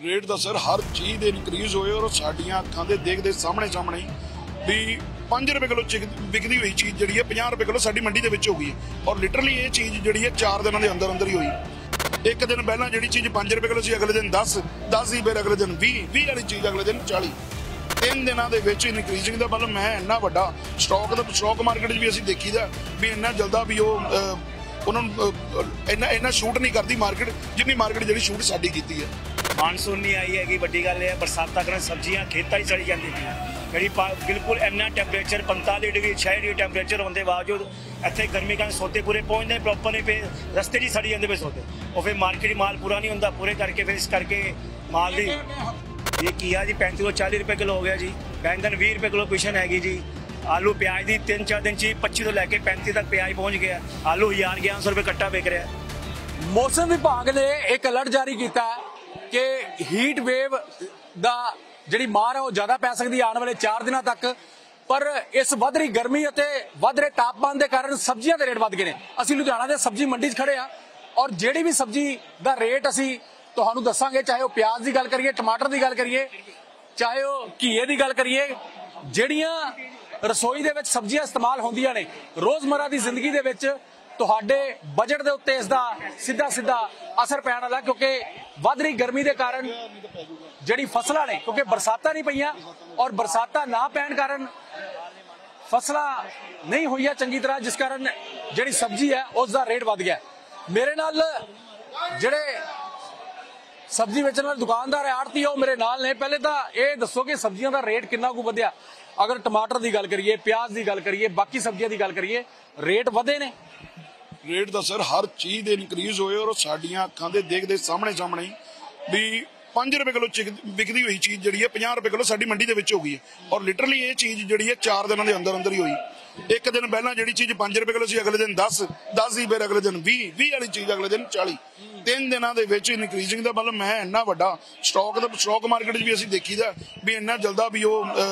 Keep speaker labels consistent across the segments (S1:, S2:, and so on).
S1: Rate का sir हर चीज़ दे increase होए और साडियां अखां दे देखदे सामने सामने भी 5 रुपए किलो विकदी हुई चीज़ जी 50 रुपए किलो साडी मंडी दे विच हो गई और लिटरली ये चीज़ जी 4 दिनों के अंदर अंदर ही हुई। एक दिन पहला जी चीज़ 5 रुपए किलो सी अगले दिन 10 ही फिर अगले दिन 20 वाली चीज़ अगले दिन 40। 3 दिनों के इनक्रीजिंग का मतलब मैं इन्ना वड्डा स्टॉक मार्केट भी असीं देखीदा भी इन्ना जल्दा भी इन्ना शूट नहीं करती मार्केट जिन्नी मार्केट जी शूट साडी कीती है।
S2: मानसून नहीं आई है, वड्डी गल है। बरसात कारण सब्जियां खेतों ही सड़ी जाती जी बिल्कुल इन्ना टैंपरेचर 45 डिग्री 6 डिग्री टैंपरेचर होने के बावजूद इतने गर्मी कारण सौदे पूरे पहुँचते प्रॉपर नहीं पे, रस्ते ही सड़ी जाते पे सौदे और फिर मार्केट माल पूरा नहीं होता पूरे करके फिर इस करके माल की ये किया जी 35 ਤੋਂ 40 रुपए किलो हो गया जी। बैंगन 20 रुपए किलो पिछन हैगी जी। आलू प्याज की 3-4 दिन ची 25 ਤੋਂ ਲੈ ਕੇ 35 तक प्याज पहुँच गया। आलू 1100 रुपए कट्टा विक रहा है।
S3: मौसम विभाग ने एक अलर्ट जारी किया कि हीट वेव दा ਜਿਹੜੀ ਮਾਰ ਹੈ ਉਹ ਜ਼ਿਆਦਾ ਪੈ ਸਕਦੀ ਆਉਣ ਵਾਲੇ 4 ਦਿਨਾਂ ਤੱਕ। ਪਰ ਇਸ ਵੱਧ ਰਹੀ ਗਰਮੀ ਅਤੇ ਵੱਧ ਰਹੇ ਤਾਪਮਾਨ ਦੇ ਕਾਰਨ ਸਬਜ਼ੀਆਂ ਦੇ ਰੇਟ ਵੱਧ ਗਏ ਨੇ। ਅਸੀਂ ਲੁਧਿਆਣਾ ਦੇ ਸਬਜ਼ੀ ਮੰਡੀ 'ਚ ਖੜੇ ਆ ਔਰ ਜਿਹੜੀ ਵੀ ਸਬਜ਼ੀ ਦਾ ਰੇਟ ਅਸੀਂ ਤੁਹਾਨੂੰ ਦੱਸਾਂਗੇ, ਚਾਹੇ ਉਹ ਪਿਆਜ਼ ਦੀ ਗੱਲ ਕਰੀਏ, ਟਮਾਟਰ ਦੀ ਗੱਲ ਕਰੀਏ, ਚਾਹੇ ਉਹ ਘੀਏ ਦੀ ਗੱਲ ਕਰੀਏ, ਜਿਹੜੀਆਂ ਰਸੋਈ ਦੇ ਵਿੱਚ ਸਬਜ਼ੀਆਂ ਇਸਤੇਮਾਲ ਹੁੰਦੀਆਂ ਨੇ ਰੋਜ਼ਮਰਾ ਦੀ ਜ਼ਿੰਦਗੀ ਦੇ ਵਿੱਚ ਤੁਹਾਡੇ ਬਜਟ ਦੇ ਉੱਤੇ ਇਸ ਦਾ ਸਿੱਧਾ ਅਸਰ ਪੈਣ ਵਾਲਾ, ਕਿਉਂਕਿ ਵੱਧ ਰਹੀ ਗਰਮੀ ਦੇ ਕਾਰਨ ਜਿਹੜੀ ਫਸਲਾਂ ਨੇ, ਕਿਉਂਕਿ ਬਰਸਾਤਾਂ ਨਹੀਂ ਪਈਆਂ ਔਰ ਬਰਸਾਤਾਂ ਨਾ ਪੈਣ ਕਾਰਨ ਫਸਲਾਂ ਨਹੀਂ ਹੋਈਆਂ ਚੰਗੀ ਤਰ੍ਹਾਂ, ਜਿਸ ਕਾਰਨ ਜਿਹੜੀ ਸਬਜ਼ੀ ਹੈ ਉਸ ਦਾ ਰੇਟ ਵੱਧ ਗਿਆ। ਮੇਰੇ ਨਾਲ ਜਿਹੜੇ ਸਬਜ਼ੀ ਵੇਚਣ ਵਾਲੇ ਦੁਕਾਨਦਾਰ ਹੈ, ਆੜਤੀ, ਉਹ ਮੇਰੇ ਨਾਲ ਨੇ। ਪਹਿਲੇ ਤਾਂ ਇਹ ਦੱਸੋ ਕਿ ਸਬਜ਼ੀਆਂ ਦਾ ਰੇਟ ਕਿੰਨਾ ਕੁ ਵਧਿਆ? ਅਗਰ ਟਮਾਟਰ ਦੀ ਗੱਲ ਕਰੀਏ, ਪਿਆਜ਼ ਦੀ ਗੱਲ ਕਰੀਏ, ਬਾਕੀ ਸਬਜ਼ੀਆਂ ਦੀ ਗੱਲ ਕਰੀਏ, ਰੇਟ ਵਧੇ ਨੇ?
S1: रेट का सर हर चीज़ दे इनक्रीज होए और साडियां अखां दे देखदे सामने सामने भी 5 रुपए किलो विकदी हुई चीज़ जी 50 रुपए किलो साडी मंडी दे विच हो गई और लिटरली ये चीज़ जी 4 दिनों के अंदर अंदर ही हुई। एक दिन पहला जी चीज़ 5 रुपए किलो सी अगले दिन 10 ही फिर अगले दिन 20 वाली चीज़ अगले दिन 40। 3 दिनों के इनक्रीजिंग का मतलब मैं इन्ना वड्डा स्टॉक मार्केट भी असीं देखीदा भी इन्ना जल्दा भी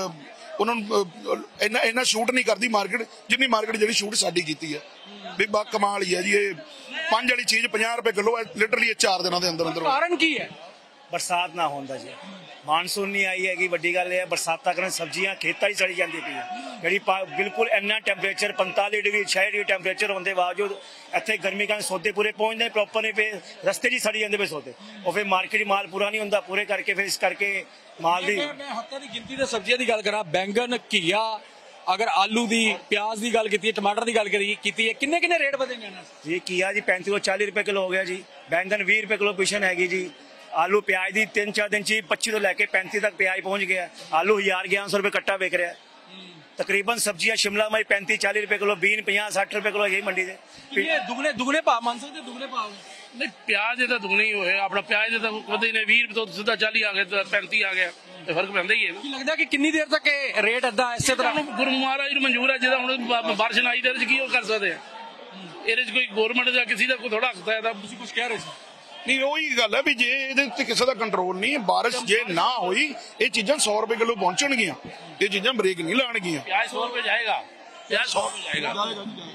S1: उन्होंने इन्ना शूट नहीं करती मार्केट जिन्नी मार्केट जी शूट साडी कीती है। भी बा कमाल ही है जी। ये 5 वाली चीज 50 रुपए किलो है, लिटरली 4 दिनों के अंदर अंदर।
S3: कारण की है?
S2: बरसात ना होता जी, मानसून नहीं आई है, वड्डी गल है। बरसात कारण सब्जियां खेतों ही सड़ी जाती पई बिल्कुल इन्ना टैंपरेचर 45 डिग्री 6 डिग्री टैंपरेचर होने के बावजूद इतने गर्मी कारण सौदे पूरे पहुँचते प्रॉपर नहीं पे, रस्ते ही सड़ी जाते पे सौदे और फिर मार्केट माल पूरा नहीं होता पूरे करके फिर इस करके माल की
S3: हत्ता की गिनती की सब्जियां की गल करा, बैंगन, घीया, अगर आलू दी, प्याज की गल की, टमाटर की गल की है, किन्ने रेट बदे
S2: जी? किया जी 35 ਤੋਂ 40 रुपए किलो हो गया जी। बैंगन 20 रुपए किलो पिछन हैगी जी। आलू प्याज की 3-4 दिन ची 25 ਤੋਂ ਲੈ ਕੇ 35 तक प्याज पहुँच गया। आलू 1100 रुपए कट्टा विक रहा है। तकरीबन सब्जियां शिमला मिर्च 35-40 रुपए किलो, बीन 50-60 रुपए किलो यही मंडी से
S3: दुगने भाव मान सकते? दुगने भाव
S4: नहीं, प्याज तो दुगने ही होए अपना। प्याज तो कदे ने 20 तो सीधा 40 आ गया, 35 आ गया, तो फर्क पैंदा ही है ना।
S3: लगता कि कितनी देर तक रेट इदा इसे तरह
S4: गुरु महाराज ਨੂੰ ਮਨਜ਼ੂਰ ਹੈ ਜਿਹਦਾ ਹੁਣ ਬਾਰਿਸ਼ ਨਾ ਆਈ ਤੇ ਕੀ ਉਹ ਕਰ ਸਕਦੇ ਆ? ਇਹਦੇ 'ਚ ਕੋਈ ਗਵਰਨਮੈਂਟ ਦਾ ਕਿਸੇ ਦਾ ਕੋਈ ਥੋੜਾ ਹੱਕ ਹੈ? ਤੁਸੀਂ ਕੁਝ ਕਹਿ ਰਹੇ ਸੀ?
S1: नहीं वही गल है भी जे इहदे उत्ते किसी का कंट्रोल नहीं, बारिश जे ना हुई ये चीज़ां 100 रुपए किलो पहुंचणगियां, ये चीज़ां ब्रेक नहीं लाणगियां।
S4: प्याज 100 रुपए जाएगा, प्याज 100 रुपए जाएगा।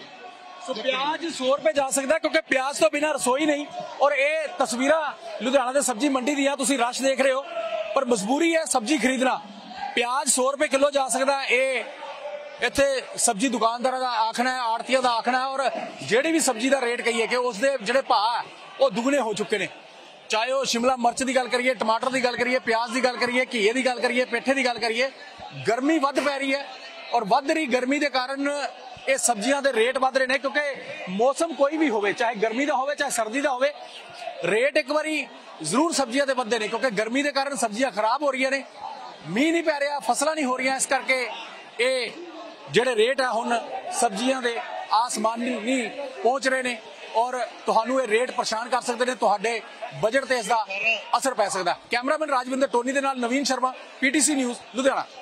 S3: तो प्याज 100 रुपए जा सकता है क्योंकि प्याज तो बिना रसोई नहीं। और ये तस्वीरां लुधियाना के सब्जी मंडी दियां तुसीं रश देख रहे हो, पर मजबूरी है सब्जी खरीदना। प्याज 100 रुपए किलो जा सकता है, ये इत्थे सब्जी दुकानदारां दा आखना है, आड़तियां दा आखना है। और जिहड़ी भी सब्जी दा रेट कहिए कि उसदे जिहड़े भाव वो दुगने हो चुके हैं। चाहे वो शिमला मिर्च की गल करिए, टमाटर की गल करिए, प्याज की गल करिए, घीए की गल करिए, पेठे की गल करिए, गर्मी वध पै रही है और वध रही गर्मी के कारण ये सब्जियां के रेट वध रहे हैं। क्योंकि मौसम कोई भी होवे, चाहे गर्मी का होवे चाहे सर्दी का होवे, रेट एक बारी जरूर सब्जियां के वधदे ने क्योंकि गर्मी के कारण सब्जियां खराब हो रही ने, मीह नहीं पै रहा, फसलां नहीं हो रही। इस करके ये जिहड़े रेट है हुण सब्जियां के आसमान नहीं पहुंच रहे हैं और तुहानू ये रेट परेशान कर सकते हैं, तुहाडे बजट ते इसदा असर पै सकदा। कैमरामैन राजविंदर टोनी दे नाल नवीन शर्मा, PTC न्यूज़ लुधियाना।